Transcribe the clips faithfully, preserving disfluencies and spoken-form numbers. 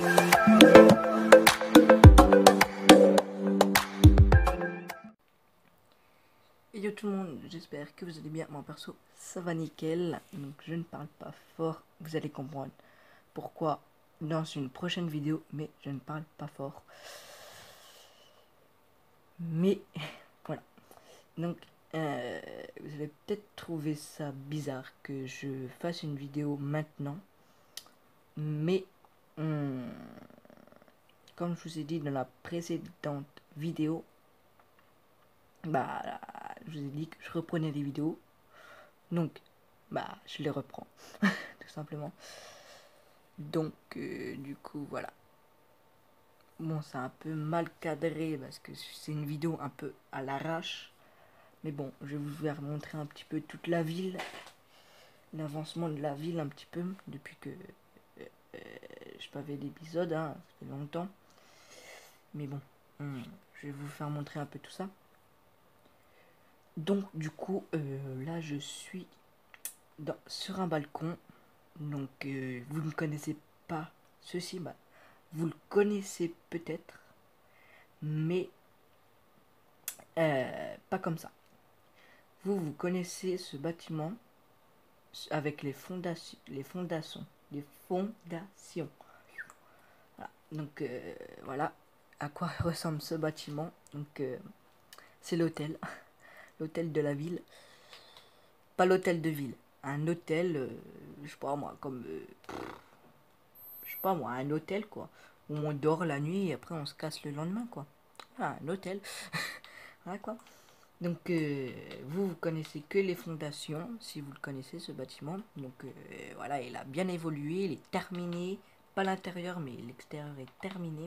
Yo tout le monde, j'espère que vous allez bien. Moi perso, ça va nickel. Donc je ne parle pas fort. Vous allez comprendre pourquoi dans une prochaine vidéo, mais je ne parle pas fort. Mais voilà. Donc euh, vous allez peut-être trouver ça bizarre que je fasse une vidéo maintenant. Mais hum, comme je vous ai dit dans la précédente vidéo, bah je vous ai dit que je reprenais les vidéos. Donc bah je les reprends tout simplement. Donc euh, du coup voilà. Bon, c'est un peu mal cadré parce que c'est une vidéo un peu à l'arrache. Mais bon, je vais vous faire montrer un petit peu toute la ville. L'avancement de la ville un petit peu depuis que euh, euh, je n'ai pas fait d'épisode, hein, ça fait longtemps. Mais bon, hum, je vais vous faire montrer un peu tout ça. Donc du coup, euh, là je suis dans, sur un balcon. Donc euh, vous ne connaissez pas ceci, bah, vous le connaissez peut-être, mais euh, pas comme ça. Vous, vous connaissez ce bâtiment avec les fondations, les fondations, les fondations. Voilà. Donc euh, voilà à quoi ressemble ce bâtiment. Donc euh, c'est l'hôtel, l'hôtel de la ville, pas l'hôtel de ville, un hôtel, euh, je sais pas moi, comme, euh, je sais pas moi, un hôtel quoi, où on dort la nuit et après on se casse le lendemain quoi. Voilà, un hôtel, voilà quoi. Donc euh, vous, vous connaissez que les fondations, si vous le connaissez ce bâtiment. Donc euh, voilà, il a bien évolué, il est terminé, pas l'intérieur mais l'extérieur est terminé.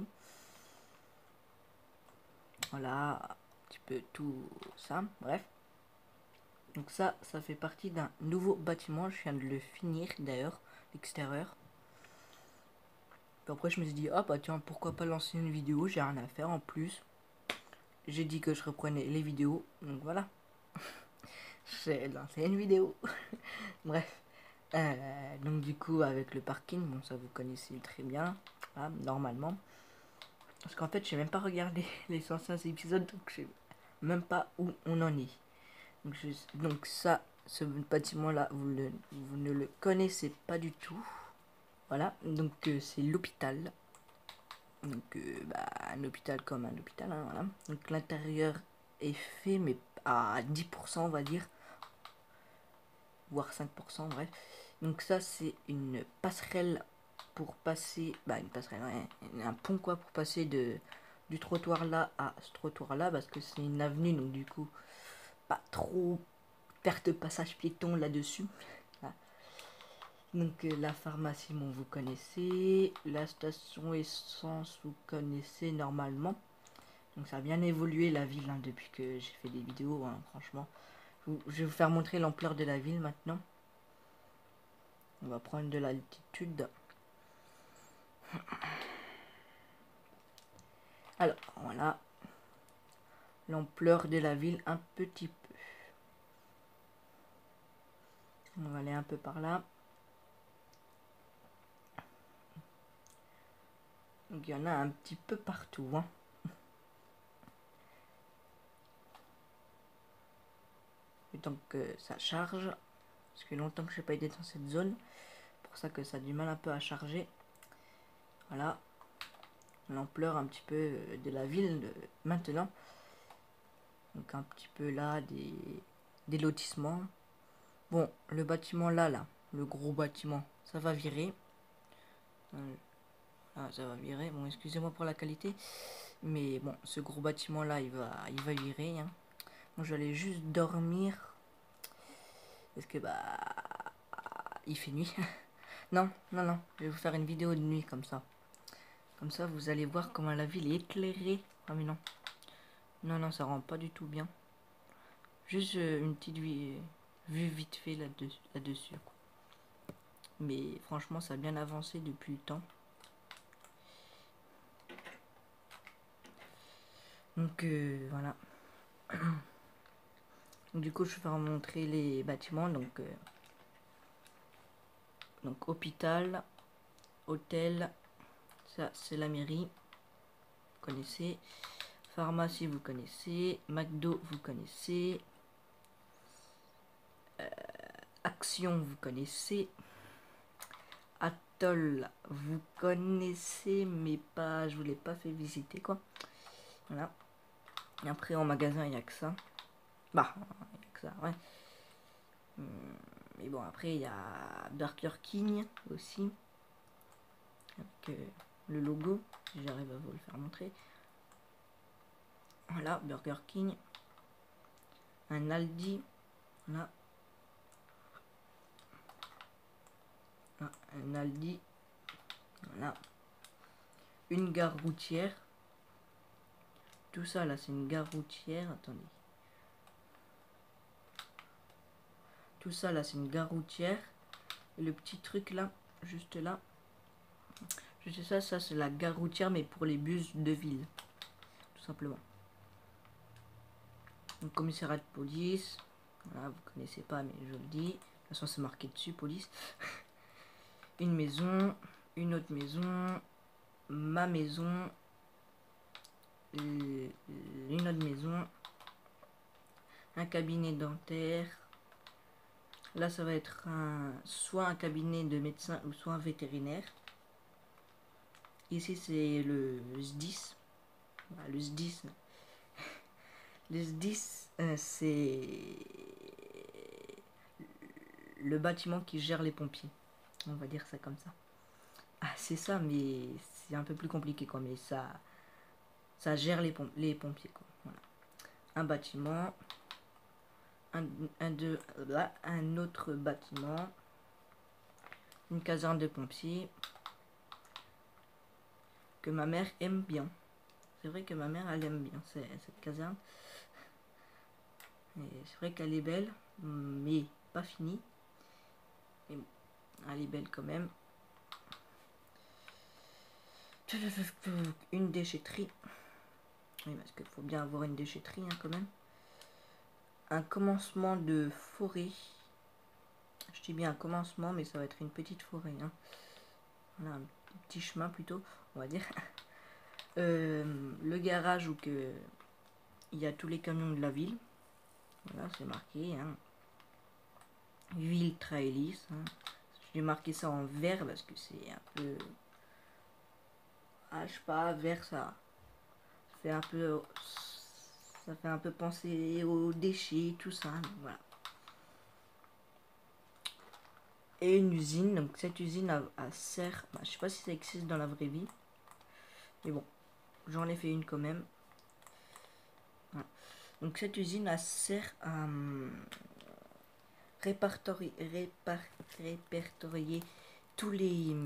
Voilà, un petit peu tout ça, bref. Donc ça, ça fait partie d'un nouveau bâtiment, je viens de le finir d'ailleurs, l'extérieur. Puis après je me suis dit, ah bah tiens, pourquoi pas lancer une vidéo, j'ai rien à faire en plus. J'ai dit que je reprenais les vidéos, donc voilà. J'ai lancé une vidéo. Bref. Euh, donc du coup avec le parking, bon ça vous connaissez très bien, hein, normalement. Parce qu'en fait j'ai même pas regardé les anciens épisodes, donc je sais même pas où on en est. Donc, je, donc ça, ce bâtiment là, vous, le, vous ne le connaissez pas du tout. Voilà, donc euh, c'est l'hôpital. Donc euh, bah, un hôpital comme un hôpital, hein, voilà. Donc l'intérieur est fait mais à dix pour cent on va dire, voire cinq pour cent, bref. Donc ça c'est une passerelle pour passer, bah une passerelle, ouais, un pont quoi, pour passer de du trottoir là à ce trottoir là, parce que c'est une avenue, donc du coup pas trop perte de passage piéton là dessus. Voilà. Donc euh, la pharmacie, bon vous connaissez, la station essence vous connaissez normalement. Donc ça a bien évolué la ville, hein, depuis que j'ai fait des vidéos, hein, franchement. Je vais vous faire montrer l'ampleur de la ville maintenant. On va prendre de l'altitude. Alors, voilà. L'ampleur de la ville un petit peu. On va aller un peu par là. Donc, il y en a un petit peu partout, hein. Le temps que ça charge. Parce que longtemps que je n'ai pas été dans cette zone. Pour ça que ça a du mal un peu à charger. Voilà. L'ampleur un petit peu de la ville de maintenant. Donc un petit peu là des, des lotissements. Bon, le bâtiment là, là, le gros bâtiment, ça va virer. Euh, ah, ça va virer. Bon, excusez-moi pour la qualité. Mais bon, ce gros bâtiment là, il va, il va virer. Hein. Bon, j'allais juste dormir. Parce que bah, il fait nuit. non, non, non. Je vais vous faire une vidéo de nuit comme ça. Comme ça, vous allez voir comment la ville est éclairée. Ah mais non. Non, non, ça rend pas du tout bien. Juste euh, une petite vue, vue vite fait là-dessus. Là-dessus. Mais franchement, ça a bien avancé depuis le temps. Donc euh, voilà. Du coup, je vais vous montrer les bâtiments. Donc, euh, donc hôpital, hôtel, Ça, c'est la mairie. Vous connaissez. Pharmacie, vous connaissez. McDo, vous connaissez. Euh, Action, vous connaissez. Atoll, vous connaissez, mais pas, je vous l'ai pas fait visiter, quoi. Voilà. Et après, en magasin, il n'y a que ça. Bah, il n'y a que ça, ouais. Mais bon, après, il y a Burger King aussi. Avec euh, le logo. Si j'arrive à vous le faire montrer. Voilà, Burger King. Un Aldi. Voilà. Ah, un Aldi. Voilà. Une gare routière. Tout ça, là, c'est une gare routière. Attendez. Tout ça, là, c'est une gare routière. Et le petit truc, là, juste là. Juste ça, ça, c'est la gare routière, mais pour les bus de ville. Tout simplement. Donc, commissariat de police. Voilà, vous connaissez pas, mais je le dis. De toute façon, c'est marqué dessus, police. Une maison. Une autre maison. Ma maison. Euh, une autre maison. Un cabinet dentaire. Là, ça va être un, soit un cabinet de médecin ou soit un vétérinaire. Ici, c'est le S D I S. Voilà, le S D I S. Le S D I S, euh, c'est le bâtiment qui gère les pompiers. On va dire ça comme ça. Ah, c'est ça, mais c'est un peu plus compliqué, quoi. Mais ça, ça gère les, pom les pompiers, quoi. Voilà. Un bâtiment. Un, un, deux, là, un autre bâtiment. Une caserne de pompiers. Que ma mère aime bien. C'est vrai que ma mère, elle aime bien cette caserne. C'est vrai qu'elle est belle, mais pas finie. Mais bon, elle est belle quand même. Une déchetterie. Oui, parce qu'il faut bien avoir une déchetterie, hein, quand même. Un commencement de forêt. Je dis bien un commencement, mais ça va être une petite forêt. Hein. Voilà, un petit chemin plutôt, on va dire. Euh, le garage où que il y a tous les camions de la ville. Voilà, c'est marqué. Hein. Ville Trailis. Hein. J'ai marqué ça en vert parce que c'est un peu... Ah, je sais pas, vert, ça... ça fait un peu... Ça fait un peu penser aux déchets, tout ça. Donc, voilà. Et une usine. Donc cette usine a, a sert... Bah, je sais pas si ça existe dans la vraie vie. Mais bon, j'en ai fait une quand même. Voilà. Donc cette usine a sert à... Um, répertorier, répar, répertorier tous les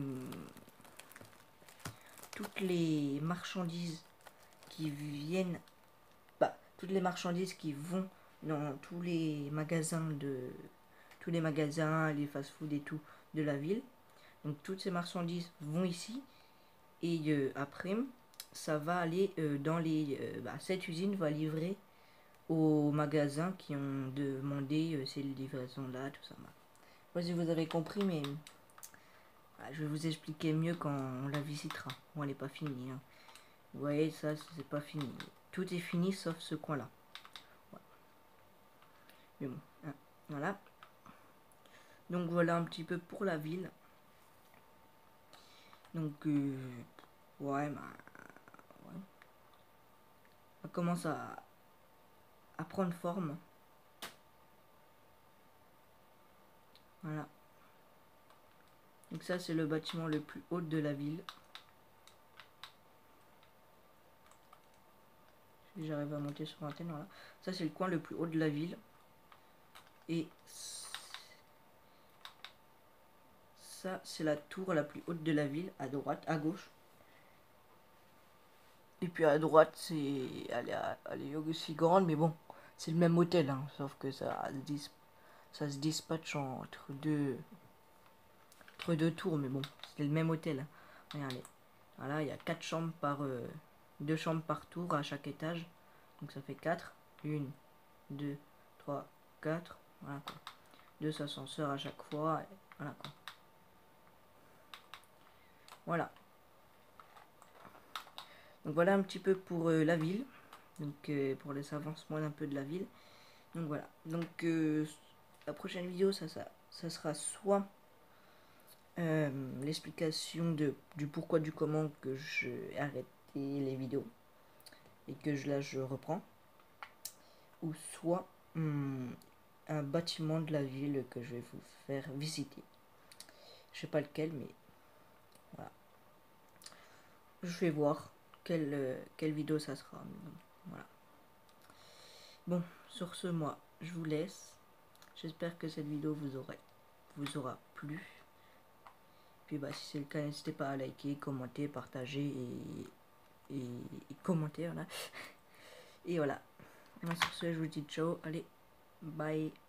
toutes les marchandises qui viennent, bah, toutes les marchandises qui vont dans tous les magasins de tous les magasins, les fast-food et tout de la ville. Donc toutes ces marchandises vont ici et euh, après ça va aller euh, dans les euh, bah, cette usine va livrer aux magasins qui ont demandé euh, ces livraisons là, tout ça. Bah. Je sais pas si vous avez compris, mais bah, je vais vous expliquer mieux quand on la visitera. Bon, elle n'est pas finie. Hein. Vous voyez, ça, c'est pas fini. Tout est fini sauf ce coin-là. Voilà. Mais bon, hein, voilà. Donc voilà un petit peu pour la ville. Donc, euh, ouais, bah, ouais. Ça commence à, à prendre forme. Voilà. Donc ça, c'est le bâtiment le plus haut de la ville. Si j'arrive à monter sur l'antenne, voilà. Ça, c'est le coin le plus haut de la ville. Et ça, c'est la tour la plus haute de la ville, à droite, à gauche. Et puis à droite, c'est... Elle, elle est aussi grande, mais bon, c'est le même hôtel, hein, sauf que ça, ça se dispatche entre deux... entre deux tours, mais bon, c'est le même hôtel. Hein. Regardez, voilà, il y a quatre chambres par... Euh, deux chambres par tour à chaque étage. Donc ça fait quatre. Une, deux, trois, quatre. Voilà quoi. Deux ascenseurs à chaque fois. Voilà quoi. Voilà. Donc voilà un petit peu pour euh, la ville. Donc euh, pour les avancements un peu de la ville. Donc voilà. Donc euh, la prochaine vidéo, ça, ça, ça sera soit euh, l'explication de du pourquoi du comment que j'ai arrêté les vidéos et que je, là je reprends, ou soit hum, un bâtiment de la ville que je vais vous faire visiter. Je sais pas lequel, mais voilà. Je vais voir quelle, euh, quelle vidéo ça sera. Voilà. Bon, sur ce, moi, je vous laisse. J'espère que cette vidéo vous aura, vous aura plu. Puis bah, si c'est le cas, n'hésitez pas à liker, commenter, partager et, et, et commenter. Voilà. Et voilà. Et moi, sur ce, je vous dis ciao. Allez, bye.